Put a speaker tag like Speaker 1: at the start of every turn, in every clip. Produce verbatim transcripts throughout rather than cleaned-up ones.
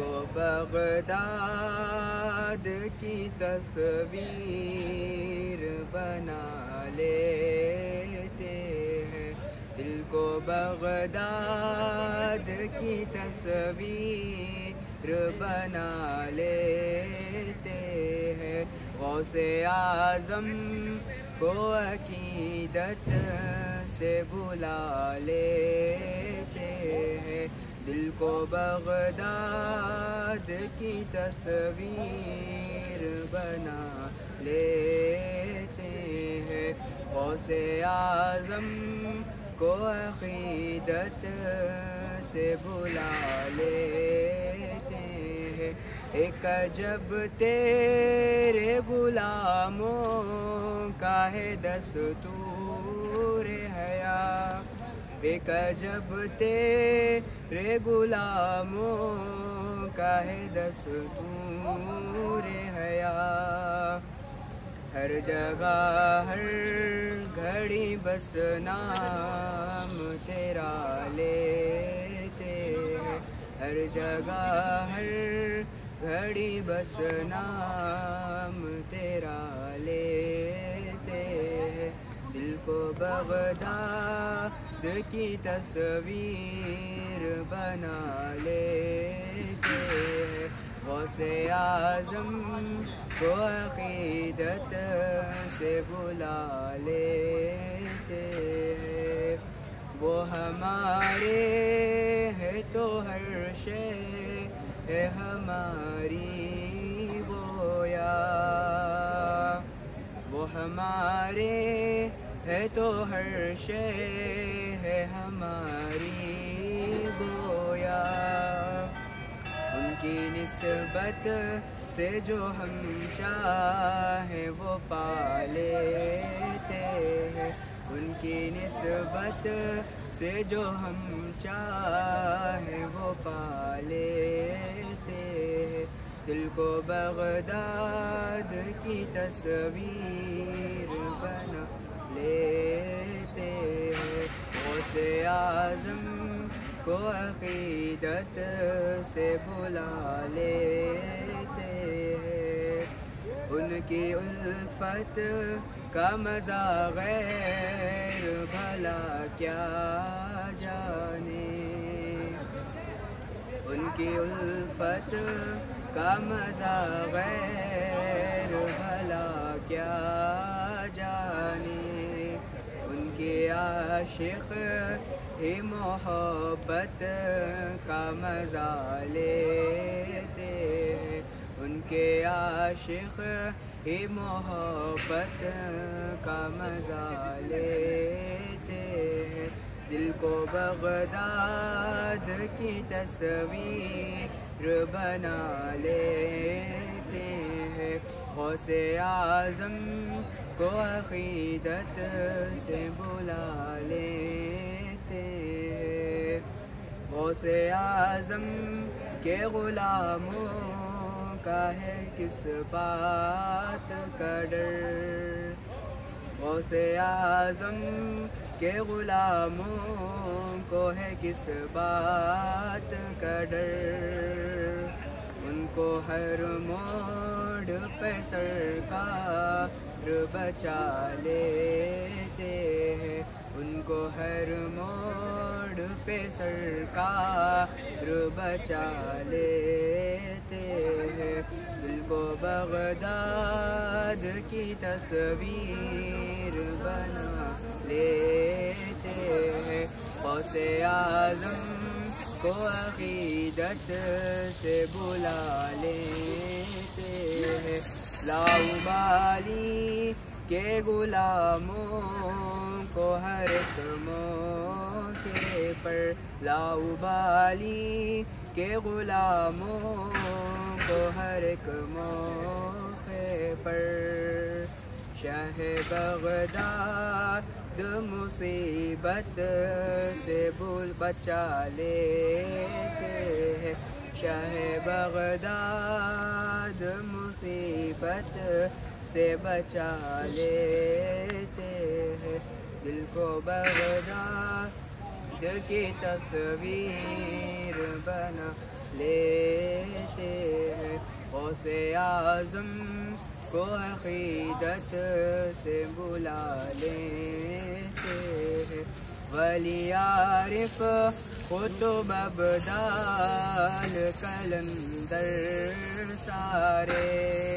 Speaker 1: Baghdad کی تصویر بنا لیتے ہیں، دل کو بغداد کی تصویر بنا لیتے ہیں، غوث اعظم کو عقیدت سے بلا لیتے ہیں، دل کو بغداد کی تصویر بنا لیتے ہیں، غوث اعظم کو عقیدت سے بلا لیتے ہیں، ایک عجب تیرے غلاموں کا ہے دستور حیا، ایک عجب تیرے غلاموں کا ہے دستور حیا، ہر جگہ ہر گھڑی بس نام تیرا لیتے ہیں، ہر جگہ ہر گھڑی بس نام تیرا لیتے ہیں، دل کو بغداد کی تصویر بنا لیتے ہیں، غوث اعظم کو عقیدت سے بلا لیتے ہیں، وہ ہمارے ہے تو ہر شے ہے ہماری گویا، وہ ہمارے ہے تو ہر شے ہے ہماری گویا، ان کی نسبت سے جو ہم چاہیں وہ پا لیتے ہیں، ان کی نسبت سے جو ہم چاہیں وہ پا لیتے ہیں، دل کو بغداد کی تصویر بنا لیتے ہیں، غوث اعظم کو عقیدت سے بلا لیتے ہیں، ان کی الفت کا مزہ غیر بھلا کیا جانے، ان کی الفت کا مزہ غیر بھلا کیا جانے، ان کے عاشق ہی محبت کا مزہ لیتے ہیں، ان کے عاشق ہی محبت کا مزہ لیتے ہیں، دل کو بغداد کی تصویر بنا لیتے ہیں، غوث اعظم کو عقیدت سے بلا لیتے ہیں، غوث اعظم کے غلاموں کا ہے کس بات کا ڈر، غوث اعظم کے غلاموں کو ہے کس بات کا ڈر، ان کو ہر موڑ پہ سرکار بچا لیتے ہیں، ان کو ہر موڑ پہ سرکار بچا لیتے ہیں، دل کو بغداد کی تصویر بنا لیتے ہیں، غوث اعظم کو عقیدت سے بلا لیتے ہیں، لاؤبالی کے غلاموں کو ہر ایک موقع پر، لاؤبالی کے غلاموں کو ہر ایک موقع پر، شاہ بغداد مصیبت سے بول بچا لیتے ہیں، شاہ بغداد مصیبت سے بچا لیتے ہیں، دل کو بغداد کی تصویر بنا لیتے ہیں، غوث اعظم کو عقیدت سے بلا لیتے ہیں، ولی عارف قطب ابدال قلندر سارے،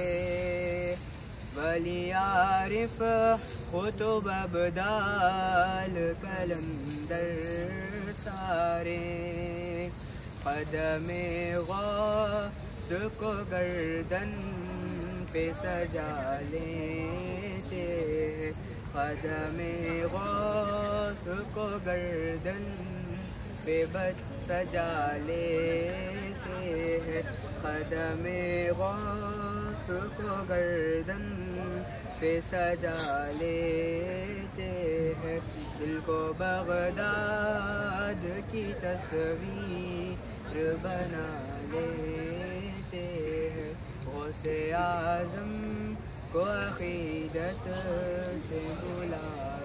Speaker 1: ولی عارف قطب ابدال قلندر سارے، قدم غوث کو گردن پہ سجا لیتے ہیں، قدم غوث کو گردن پہ بت سجا لیتے ہیں، قدم غوث کو گردن پہ سجا لیتے ہیں، دل کو بغداد کی تصویر بنا لیتے ہیں، غوث اعظم کو عقیدت سے بلا